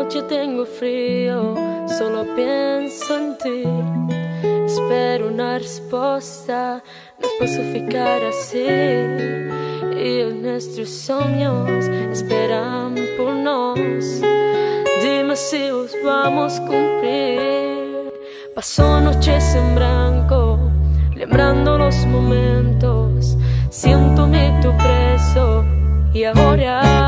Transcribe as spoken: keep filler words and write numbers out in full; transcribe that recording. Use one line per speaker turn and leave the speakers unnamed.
noche tengo frío, solo pienso en ti. Espero una respuesta, no posso ficar assim. E os nossos sonhos esperam por nós. Dime si os vamos cumprir. Paso noches en branco, lembrando los momentos. Siento-me tu preso e agora